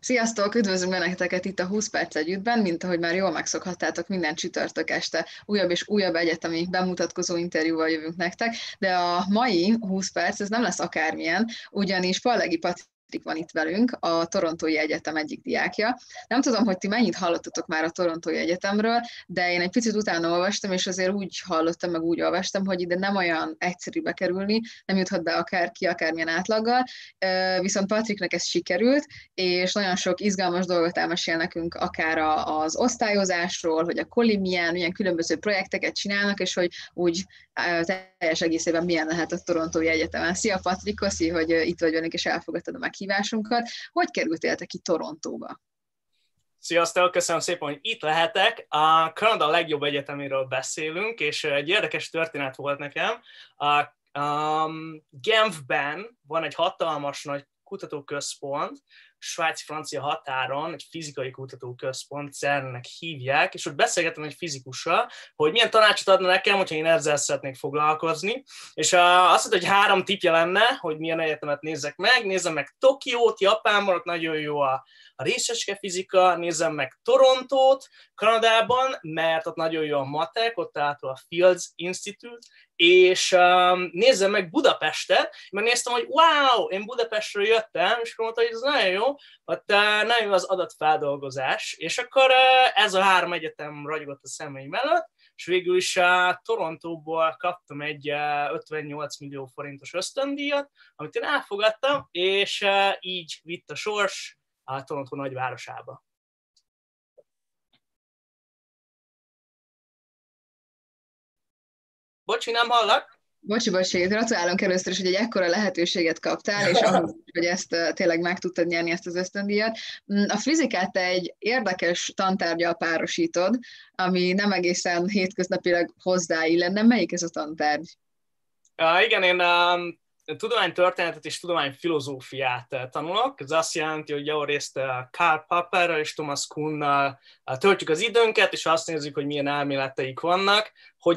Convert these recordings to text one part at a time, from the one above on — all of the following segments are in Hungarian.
Sziasztok, üdvözlünk benneteket itt a 20 perc együttben, mint ahogy már jól megszokhattátok, minden csütörtök este újabb és újabb egyetemi bemutatkozó interjúval jövünk nektek, de a mai 20 perc, ez nem lesz akármilyen, ugyanis Pallegi Patrik van itt velünk, a Torontói Egyetem egyik diákja. Nem tudom, hogy ti mennyit hallottatok már a Torontói Egyetemről, de én egy picit utána olvastam, és azért úgy hallottam, meg úgy olvastam, hogy ide nem olyan egyszerű bekerülni, nem juthat be akárki, akármilyen átlaggal, viszont Patriknek ez sikerült, és nagyon sok izgalmas dolgot elmesél nekünk, akár az osztályozásról, hogy a kolib milyen különböző projekteket csinálnak, és hogy úgy teljes egészében milyen lehet a Torontói Egyetemen. Szia Patrik, köszi, hogy itt vagy velünk, és elfogadtad a meghívásunkat. Hogy kerültél te ki Torontóba? Sziasztok, köszönöm szépen, hogy itt lehetek. A Kanada legjobb egyeteméről beszélünk, és egy érdekes történet volt nekem. Genfben van egy hatalmas nagy kutatóközpont, svájci-francia határon, egy fizikai kutatóközpont, CERN-nek hívják, és ott beszélgettem egy fizikussal, hogy milyen tanácsot adna nekem, hogyha én ezzel szeretnék foglalkozni, és azt mondta, hogy 3 tippje lenne, hogy milyen egyetemet nézzem meg Tokiót, Japánban, ott nagyon jó a részecske fizika, nézzem meg Torontót, Kanadában, mert ott nagyon jó a matek, ott által a Fields Institute, és nézzem meg Budapestet, megnéztem, hogy wow, én Budapestről jöttem, és akkor mondta, hogy ez nagyon jó, nagyon jó az adatfeldolgozás, és akkor ez a 3 egyetem ragyogott a szemeim előtt, és végül is Torontóból kaptam egy 58 millió forintos ösztöndíjat, amit én elfogadtam, és így vitt a sors a Torontó nagyvárosába. Bocsi, nem hallak? Bocsi, gratulálunk először is, hogy egy ekkora lehetőséget kaptál, és ahhoz, hogy ezt tényleg meg tudtad nyerni, ezt az ösztöndíjat. A fizikát te egy érdekes tantárggyal párosítod, ami nem egészen hétköznapilag hozzáillene. Melyik ez a tantárgy? Igen, én tudománytörténetet és tudományfilozófiát tanulok. Ez azt jelenti, hogy javarészt Karl Popperrel és Thomas Kuhnnal töltjük az időnket, és azt nézzük, hogy milyen elméleteik vannak,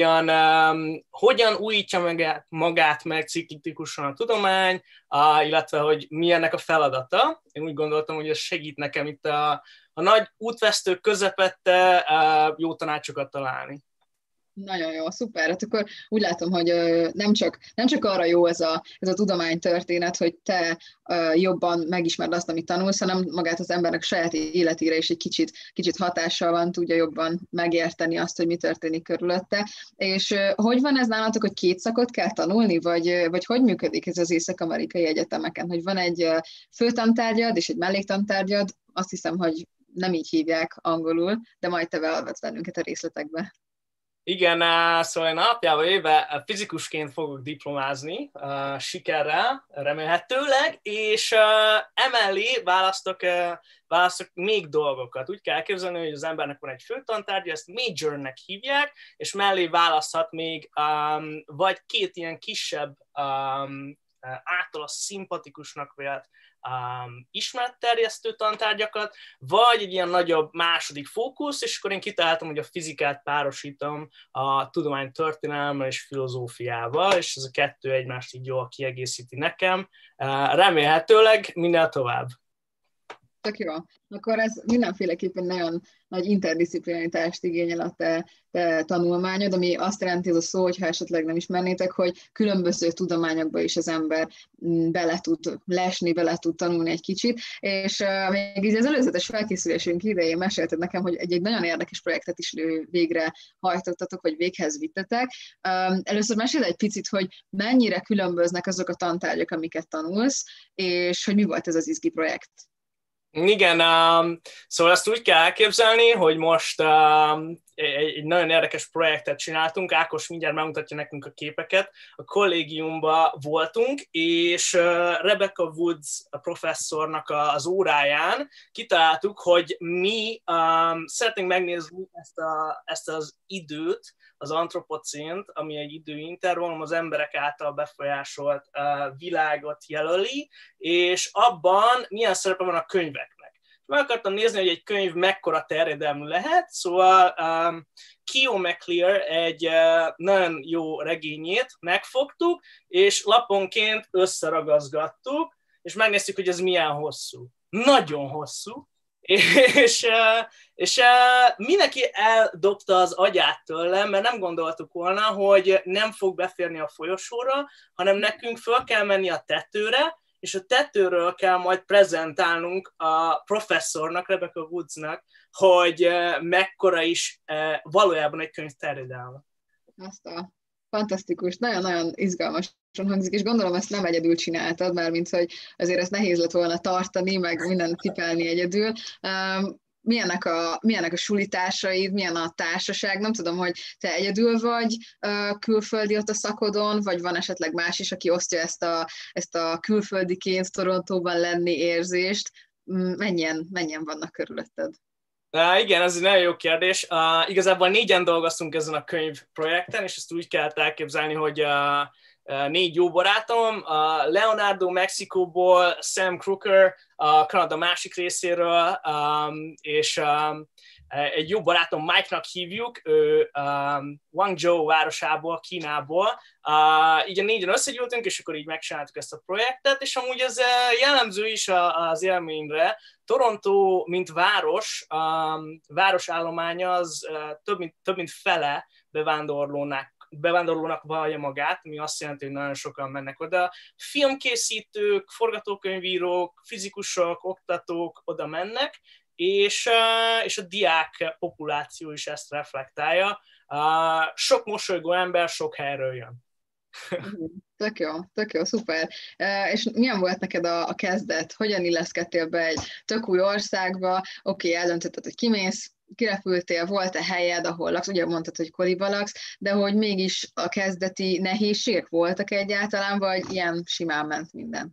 hogyan újítja magát meg ciklikusan a tudomány, illetve hogy mi ennek a feladata. Én úgy gondoltam, hogy ez segít nekem itt a nagy útvesztők közepette jó tanácsokat találni. Nagyon jó, szuper. Hát akkor úgy látom, hogy nem csak arra jó ez a tudománytörténet, hogy te jobban megismerd azt, amit tanulsz, hanem magát az embernek saját életére is egy kicsit hatással van, tudja jobban megérteni azt, hogy mi történik körülötte. És hogy van ez nálatok, hogy 2 szakot kell tanulni, vagy hogy működik ez az észak-amerikai egyetemeken? Hogy van egy főtantárgyad és egy melléktantárgyad, azt hiszem, hogy nem így hívják angolul, de majd te beavatsz bennünket a részletekbe. Igen, szóval én alapjában éve fizikusként fogok diplomázni sikerrel, remélhetőleg, és emellé választok még dolgokat. Úgy kell elképzelni, hogy az embernek van egy főtantárgya, ezt majornek hívják, és mellé választhat még vagy 2 ilyen kisebb általa szimpatikusnak vélt ismeretterjesztő tantárgyakat, vagy egy ilyen nagyobb második fókusz, és akkor én kitaláltam, hogy a fizikát párosítom a tudománytörténelemmel és filozófiával, és ez a 2 egymást így jól kiegészíti nekem. Remélhetőleg minél tovább. Tök jó. Akkor ez mindenféleképpen nagyon nagy interdisziplinaritást igényel a te tanulmányod, ami azt jelenti ez a szó, hogyha esetleg nem ismernétek, hogy különböző tudományokba is az ember bele tud lesni, bele tud tanulni egy kicsit, és még így az előzetes felkészülésünk idején mesélted nekem, hogy egy nagyon érdekes projektet is végre hajtottatok, vagy véghez vittetek. Először mesélj egy picit, hogy mennyire különböznek azok a tantárgyak, amiket tanulsz, és hogy mi volt ez az izgi projekt. Igen, szóval ezt úgy kell elképzelni, hogy most egy nagyon érdekes projektet csináltunk, Ákos mindjárt megmutatja nekünk a képeket, a kollégiumban voltunk, és Rebecca Woods a professzornak az óráján kitaláltuk, hogy mi szeretnénk megnézni ezt az időt, az antropocént, ami egy időintervallum, az emberek által befolyásolt világot jelöli, és abban milyen szerepe van a könyveknek. Meg akartam nézni, hogy egy könyv mekkora terjedelmű lehet, szóval Kio McClear egy nagyon jó regényét megfogtuk, és laponként összeragazgattuk, és megnéztük, hogy ez milyen hosszú. nagyon hosszú, és mindenki eldobta az agyát tőlem, mert nem gondoltuk volna, hogy nem fog beférni a folyosóra, hanem nekünk föl kell menni a tetőre, és a tetőről kell majd prezentálnunk a professzornak, Rebecca Woodsnak, hogy mekkora is valójában egy könyv terjedelme. Fantasztikus, nagyon-nagyon izgalmasan hangzik, és gondolom ezt nem egyedül csináltad, mármint, hogy azért ezt nehéz lett volna tartani, meg mindent cipelni egyedül. Milyenek a sulitársaid, milyen a társaság? Nem tudom, hogy te egyedül vagy külföldi ott a szakodon, vagy van esetleg más is, aki osztja ezt a külföldiként Torontóban lenni érzést. Mennyien vannak körülötted? Igen, ez egy nagyon jó kérdés. Igazából 4-en dolgoztunk ezen a könyvprojekten, és ezt úgy kell elképzelni, hogy 4 jó barátom, Leonardo Mexikóból, Sam Crooker a Kanada másik részéről, és egy jó barátom Mike-nak hívjuk, ő Guangzhou városából, Kínából. Így a 4-en összegyűltünk, és akkor így megcsináltuk ezt a projektet, és amúgy ez jellemző is az élményre. Toronto, mint városállománya, az több mint fele bevándorlónak vallja magát, ami azt jelenti, hogy nagyon sokan mennek oda. Filmkészítők, forgatókönyvírók, fizikusok, oktatók oda mennek, és a diák populáció is ezt reflektálja. Sok mosolygó ember sok helyről jön. Tök jó, szuper. És milyen volt neked a kezdet? Hogyan illeszkedtél be egy tök új országba? Oké, eldöntötted, hogy kimész, kirepültél, volt-e helyed, ahol laksz, ugye mondtad, hogy Koliba laksz, de hogy mégis a kezdeti nehézségek voltak egyáltalán, vagy ilyen simán ment minden?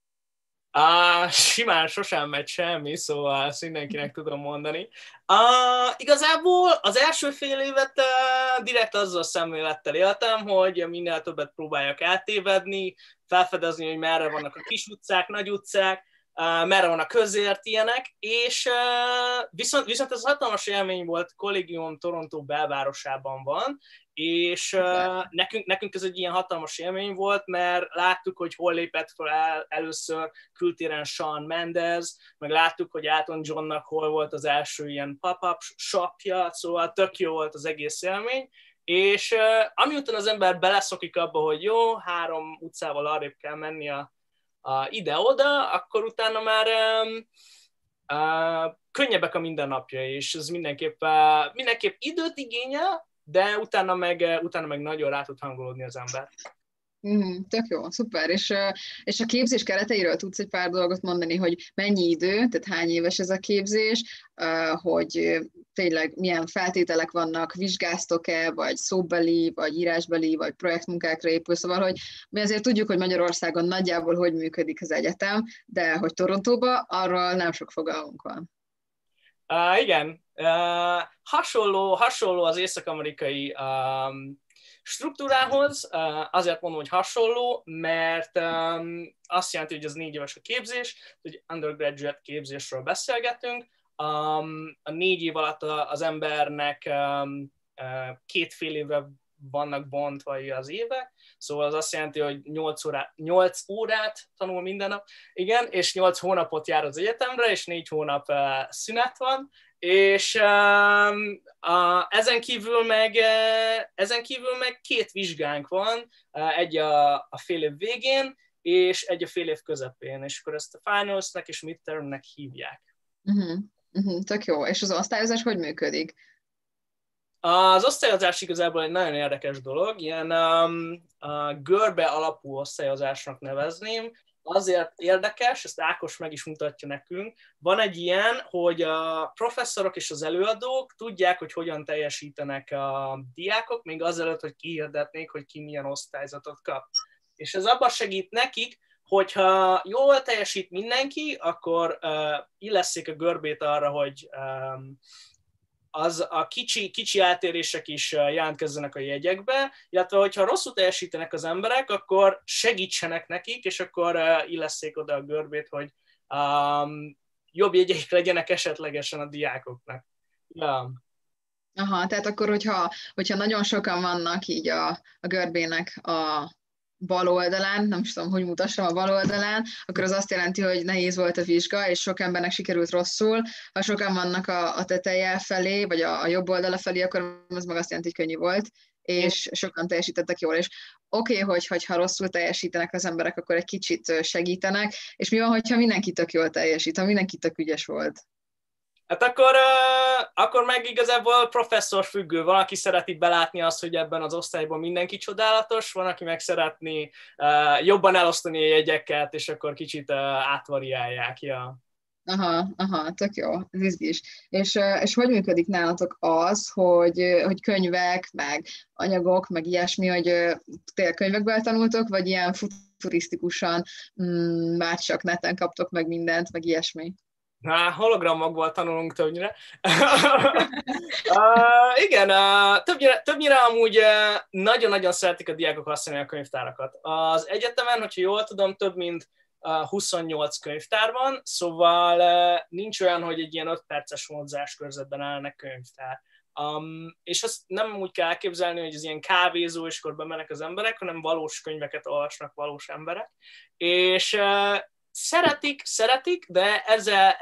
Simán sosem megy semmi, szóval ezt mindenkinek tudom mondani. Igazából az első fél évet direkt azzal a szemlélettel éltem, hogy minél többet próbáljak eltévedni, felfedezni, hogy merre vannak a kis utcák, nagy utcák, merre van a közért ilyenek, és viszont ez hatalmas élmény volt, Collegium Toronto belvárosában van, és nekünk ez egy ilyen hatalmas élmény volt, mert láttuk, hogy hol lépett fel először kültéren Shawn Mendes, meg láttuk, hogy Elton Johnnak hol volt az első ilyen pop-up shopja, szóval tök jó volt az egész élmény, és amiután az ember beleszokik abba, hogy jó, 3 utcával arrébb kell menni ide-oda, akkor utána már könnyebbek a mindennapjai, és ez mindenképp időt igényel, de utána meg nagyon rá tud hangolódni az ember. Tök jó, szuper. És a képzés kereteiről tudsz egy pár dolgot mondani, hogy mennyi idő, tehát hány éves ez a képzés, hogy tényleg milyen feltételek vannak, vizsgáztok-e, vagy szóbeli, vagy írásbeli, vagy projektmunkákra épül, szóval, hogy mi azért tudjuk, hogy Magyarországon nagyjából hogy működik az egyetem, de hogy Torontóba, arról nem sok fogalmunk van. Igen, hasonló az észak-amerikai struktúrához, azért mondom, hogy hasonló, mert azt jelenti, hogy ez 4 éves a képzés, hogy undergraduate képzésről beszélgetünk. A 4 év alatt az embernek 2 fél évre vannak bontva az évek, szóval az azt jelenti, hogy 8 órát tanul minden nap, igen, és 8 hónapot jár az egyetemre, és 4 hónap szünet van, és ezen kívül meg 2 vizsgánk van, egy a fél év végén, és egy a fél év közepén, és akkor ezt a finalsnek és midtermnek hívják. Tök jó. És az osztályozás hogy működik? Az osztályozás igazából egy nagyon érdekes dolog, ilyen görbe alapú osztályozásnak nevezném. Azért érdekes, ezt Ákos meg is mutatja nekünk. Van egy ilyen, hogy a professzorok és az előadók tudják, hogy hogyan teljesítenek a diákok, még azelőtt, hogy kihirdetnék, hogy ki milyen osztályzatot kap. És ez abban segít nekik, hogyha jól teljesít mindenki, akkor illesszék a görbét arra, hogy az a kicsi eltérések is jelentkezzenek a jegyekbe, illetve hogyha rosszul teljesítenek az emberek, akkor segítsenek nekik, és akkor illesszék oda a görbét, hogy jobb jegyeik legyenek esetlegesen a diákoknak. Ja. Aha, tehát akkor, hogyha nagyon sokan vannak így a görbének a bal oldalán, nem is tudom, hogy mutassam a bal oldalán, akkor az azt jelenti, hogy nehéz volt a vizsga, és sok embernek sikerült rosszul. Ha sokan vannak a teteje felé, vagy a jobb oldala felé, akkor az meg azt jelenti, hogy könnyű volt, és sokan teljesítettek jól. És oké, ha rosszul teljesítenek az emberek, akkor egy kicsit segítenek, és mi van, hogyha mindenki tök jól teljesít, ha mindenki tök ügyes volt? Hát akkor meg igazából professzor függő. Van, aki szereti belátni azt, hogy ebben az osztályban mindenki csodálatos, van, aki meg szeretni jobban elosztani a jegyeket, és akkor kicsit átvariálják. Ja. Aha, tök jó, ez izgis. És hogy működik nálatok az, hogy könyvek, meg anyagok, meg ilyesmi, hogy tényleg könyvekből tanultok, vagy ilyen futurisztikusan már csak neten kaptok meg mindent, meg ilyesmi? Hologramokból tanulunk többnyire. Igen, többnyire amúgy nagyon-nagyon szeretik a diákok használni a könyvtárakat. Az egyetemen, hogyha jól tudom, több mint 28 könyvtár van, szóval nincs olyan, hogy egy ilyen 5 perces mozgáskörzetben állnak könyvtár. És azt nem úgy kell elképzelni, hogy ez ilyen kávézó, és akkor bemennek az emberek, hanem valós könyveket olvasnak valós emberek. És szeretik, de ezzel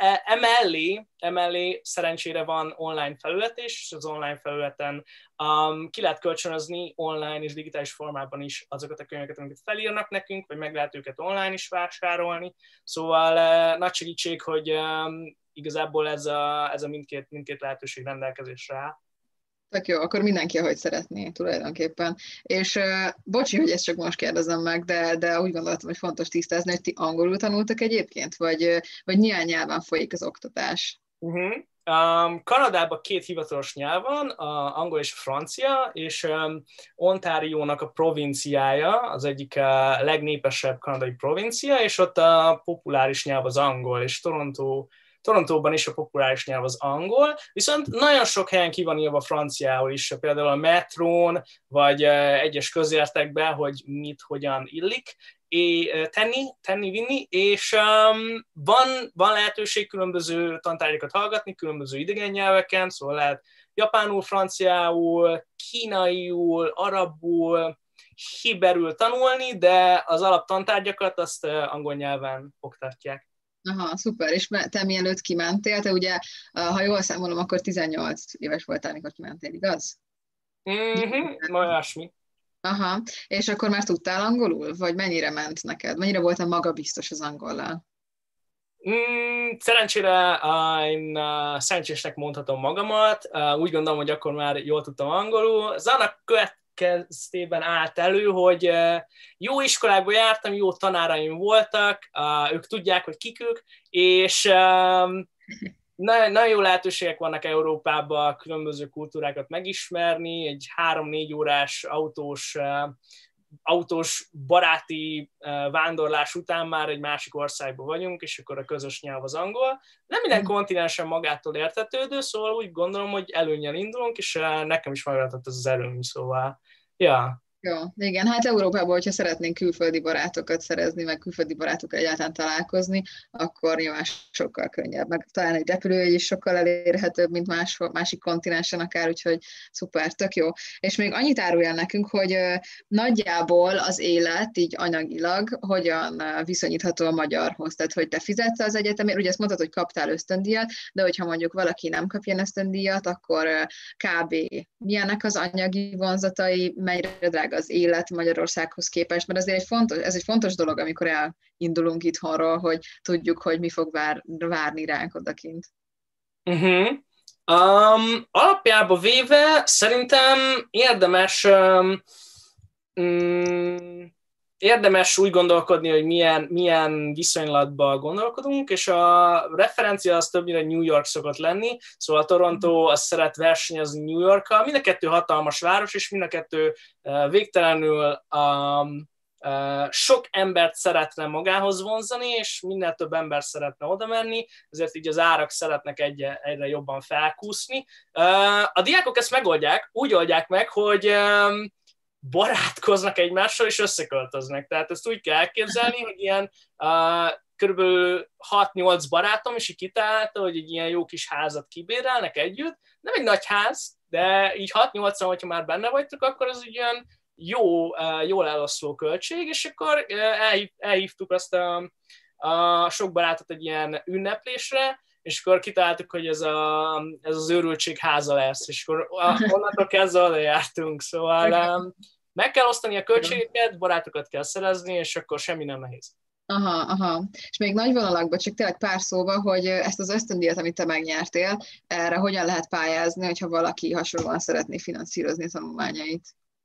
emellé szerencsére van online felület is, és az online felületen ki lehet kölcsönözni online és digitális formában is azokat a könyveket, amiket felírnak nekünk, vagy meg lehet őket online is vásárolni. Szóval nagy segítség, hogy igazából ez a mindkét lehetőség rendelkezésre áll. Tök jó, akkor mindenki, ahogy szeretné tulajdonképpen. És bocsi, hogy ezt csak most kérdezem meg, de úgy gondoltam, hogy fontos tisztázni, hogy ti angolul tanultak egyébként, vagy milyen nyelven folyik az oktatás? Kanadában 2 hivatalos nyelv van, angol és francia, és Ontáriónak a provinciája, az egyik legnépesebb kanadai provincia, és ott a populáris nyelv az angol, és Torontóban is a populáris nyelv az angol, viszont nagyon sok helyen ki van írva franciául is, például a metrón, vagy egyes közértekben, hogy mit, hogyan illik vinni, és van lehetőség különböző tantárgyakat hallgatni, különböző idegen nyelveken, szóval lehet japánul, franciául, kínaiul, arabul, hiberül tanulni, de az alaptantárgyakat azt angol nyelven oktatják. Aha, szuper. És te mielőtt kimentél, te ugye, ha jól számolom, akkor 18 éves voltál, mikor kimentél, igaz? Olyasmi. Aha, és akkor már tudtál angolul? Vagy mennyire ment neked? Mennyire voltál magabiztos az angollal? Szerencsére én szerencsésnek mondhatom magamat. Úgy gondolom, hogy akkor már jól tudtam angolul. Az annak következtében állt elő, hogy jó iskolákba jártam, jó tanáraim voltak, ők tudják, hogy kik ők, és nagyon jó lehetőségek vannak Európában különböző kultúrákat megismerni, egy 3-4 órás autós baráti vándorlás után már egy másik országban vagyunk, és akkor a közös nyelv az angol. Nem minden kontinensen magától értetődő, szóval úgy gondolom, hogy előnnyel indulunk, és nekem is megadott ez az előny, szóval, ja. Jó, igen, hát Európában, hogyha szeretnénk külföldi barátokat szerezni, meg külföldi barátokkal egyáltalán találkozni, akkor nyilván sokkal könnyebb, meg talán egy repülőjegy is sokkal elérhetőbb, mint másik kontinensen akár, úgyhogy szuper, tök jó. És még annyit árulj el nekünk, hogy nagyjából az élet így anyagilag hogyan viszonyítható a magyarhoz, tehát hogy te fizetsz az egyetemért, ugye ezt mondtad, hogy kaptál ösztöndíjat, de hogyha mondjuk valaki nem kap ilyen ösztöndíjat, akkor kb. Milyenek az anyagi vonzatai, mennyire drága az élet Magyarországhoz képest, mert azért ez egy fontos dolog, amikor elindulunk itthonról, hogy tudjuk, hogy mi fog várni ránk odakint. Alapjába véve szerintem érdemes úgy gondolkodni, hogy milyen viszonylatban gondolkodunk, és a referencia az többnyire New York szokott lenni, szóval Toronto az szeret versenyezni New Yorkkal, mind a kettő hatalmas város, és mind a kettő végtelenül sok embert szeretne magához vonzani, és minél több ember szeretne oda menni, ezért így az árak szeretnek egyre jobban felkúszni. A diákok ezt megoldják, úgy oldják meg, hogy barátkoznak egymással, és összeköltöznek. Tehát ezt úgy kell elképzelni, hogy ilyen körülbelül 6-8 barátom is így kitalálta, hogy egy ilyen jó kis házat kibérelnek együtt. Nem egy nagy ház, de így 6-8-an, hogyha már benne vagytok, akkor az ugyan jól eloszló költség, és akkor elhívtuk azt a sok barátot egy ilyen ünneplésre, és akkor kitaláltuk, hogy ez az őrültség háza lesz, és akkor onnantól kezdve oda jártunk, szóval meg kell osztani a költségeket, barátokat kell szerezni, és akkor semmi nem nehéz. Aha. És még nagy vonalakban, csak tényleg pár szóba, hogy ezt az ösztöndíjat, amit te megnyertél, erre hogyan lehet pályázni, hogyha valaki hasonlóan szeretné finanszírozni a tanulmányait?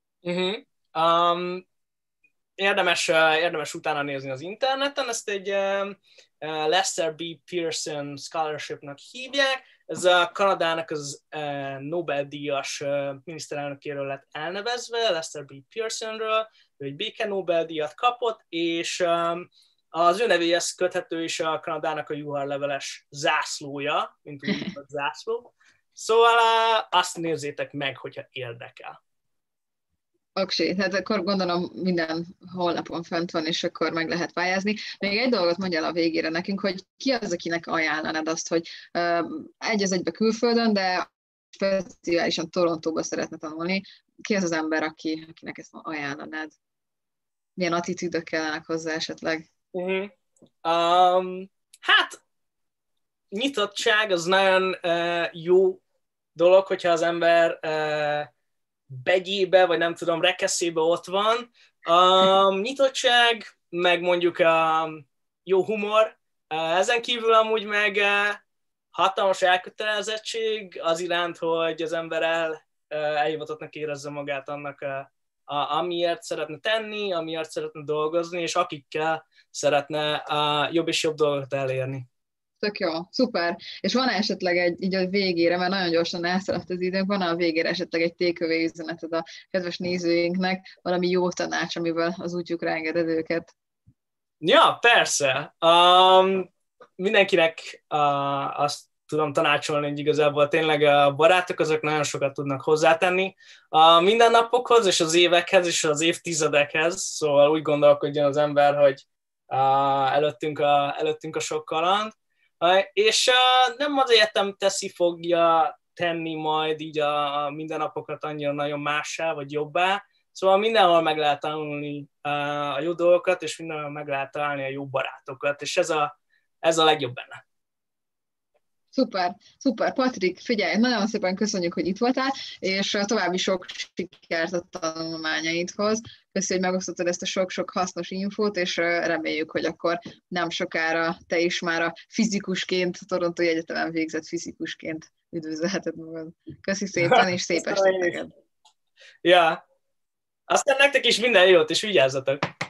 Érdemes utána nézni az interneten, ezt egy Lester B. Pearson Scholarshipnak hívják, ez a Kanadának az Nobel-díjas miniszterelnökéről lett elnevezve, Lester B. Pearsonről, ő egy béke Nobel-díjat kapott, és az ő nevéhez köthető is a Kanadának a juharleveles zászlója, mint úgy a zászló. Szóval azt nézzétek meg, hogyha érdekel. Oké, hát akkor gondolom minden honlapon fent van, és akkor meg lehet pályázni. Még egy dolgot mondj el a végére nekünk, hogy ki az, akinek ajánlanád azt, hogy egy az egybe külföldön, de speciálisan Torontóba szeretne tanulni. Ki az az ember, akinek ezt ajánlanád? Milyen attitűdök kellenek hozzá esetleg? Hát, nyitottság az nagyon jó dolog, hogyha az ember begyébe, vagy nem tudom, rekeszébe ott van. Nyitottság, meg mondjuk jó humor. Ezen kívül amúgy meg hatalmas elkötelezettség az iránt, hogy az ember elhivatottnak érezze magát annak, amiért szeretne tenni, amiért szeretne dolgozni, és akikkel szeretne jobb és jobb dolgokat elérni. Tök jó, szuper. És van esetleg így a végére, mert nagyon gyorsan elszaladt az időnk, van a végére esetleg egy takeaway üzeneted a kedves nézőinknek, valami jó tanács, amivel az útjukra engeded őket? Ja, persze. Mindenkinek azt tudom tanácsolni, hogy igazából tényleg a barátok azok nagyon sokat tudnak hozzátenni a mindennapokhoz, és az évekhez, és az évtizedekhez, szóval úgy gondolkodjon az ember, hogy előttünk a sok kaland, és nem az egyetem fogja tenni majd így a mindennapokat annyira nagyon mássá, vagy jobbá, szóval mindenhol meg lehet tanulni a jó dolgokat, és mindenhol meg lehet találni a jó barátokat, és ez a legjobb benne. Szuper. Patrik, figyelj, nagyon szépen köszönjük, hogy itt voltál, és további sok sikert a tanulmányaidhoz. Köszönjük, hogy megosztottad ezt a sok-sok hasznos infót, és reméljük, hogy akkor nem sokára te is már a fizikusként, a Torontói Egyetemen végzett fizikusként üdvözölheted magad. Köszi szépen, és szép estét neked! Ja, aztán nektek is minden jót, és vigyázzatok!